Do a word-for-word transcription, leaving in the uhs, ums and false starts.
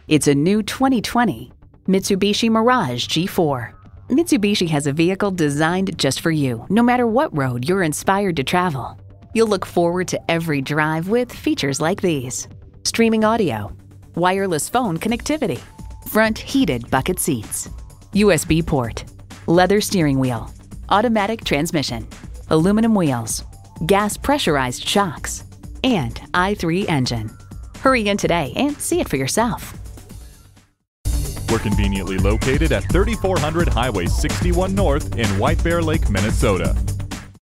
It's a new twenty twenty Mitsubishi Mirage G four. Mitsubishi has a vehicle designed just for you, no matter what road you're inspired to travel. You'll look forward to every drive with features like these: streaming audio, wireless phone connectivity, front heated bucket seats, U S B port, leather steering wheel, automatic transmission, aluminum wheels, gas pressurized shocks, and I three engine. Hurry in today and see it for yourself. We're conveniently located at thirty-four hundred Highway sixty-one North in White Bear Lake, Minnesota.